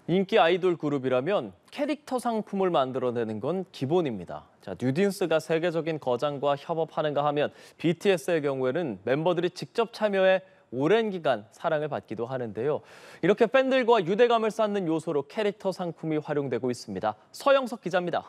인기 아이돌 그룹이라면 캐릭터 상품을 만들어내는 건 기본입니다. 자, 뉴진스가 세계적인 거장과 협업하는가 하면 BTS의 경우에는 멤버들이 직접 참여해 오랜 기간 사랑을 받기도 하는데요. 이렇게 팬들과 유대감을 쌓는 요소로 캐릭터 상품이 활용되고 있습니다. 서영석 기자입니다.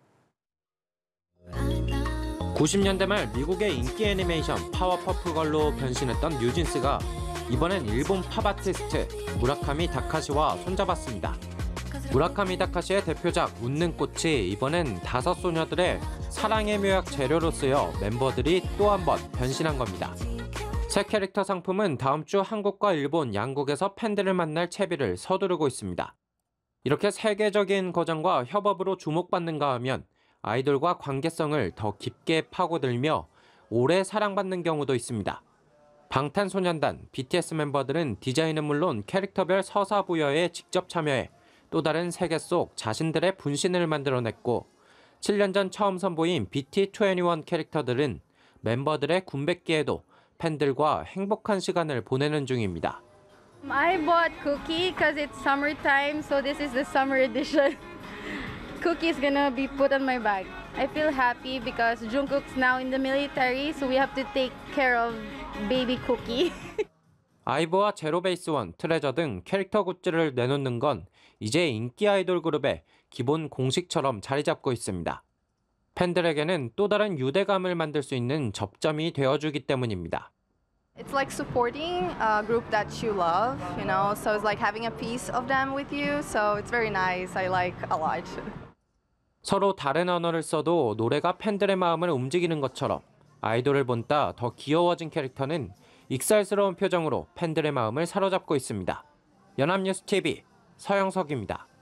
90년대 말 미국의 인기 애니메이션 파워퍼프걸로 변신했던 뉴진스가 이번엔 일본 팝 아티스트 무라카미 다카시와 손잡았습니다. 무라카미 다카시의 대표작 웃는 꽃이 이번엔 5소녀들의 사랑의 묘약 재료로 쓰여 멤버들이 또 한 번 변신한 겁니다. 새 캐릭터 상품은 다음 주 한국과 일본 양국에서 팬들을 만날 채비를 서두르고 있습니다. 이렇게 세계적인 거장과 협업으로 주목받는가 하면 아이돌과 관계성을 더 깊게 파고들며 오래 사랑받는 경우도 있습니다. 방탄소년단, BTS 멤버들은 디자인은 물론 캐릭터별 서사 부여에 직접 참여해 또 다른 세계 속 자신들의 분신을 만들어냈고 7년 전 처음 선보인 BT21 캐릭터들은 멤버들의 군백기에도 팬들과 행복한 시간을 보내는 중입니다. I bought Cookie because it's summertime, so this is the summer edition. Cookie is gonna be put on my bag. I feel happy because Jungkook's now in the military, so we have to take care of baby Cookie. 아이브와 제로베이스원, 트레저 등 캐릭터 굿즈를 내놓는 건 이제 인기 아이돌 그룹의 기본 공식처럼 자리 잡고 있습니다. 팬들에게는 또 다른 유대감을 만들 수 있는 접점이 되어주기 때문입니다. It's like supporting a group that you love, you know, so it's like having a piece of them with you, so it's very nice. I like a lot. 서로 다른 언어를 써도 노래가 팬들의 마음을 움직이는 것처럼 아이돌을 본따 더 귀여워진 캐릭터는 익살스러운 표정으로 팬들의 마음을 사로잡고 있습니다. 연합뉴스 TV 서영석입니다.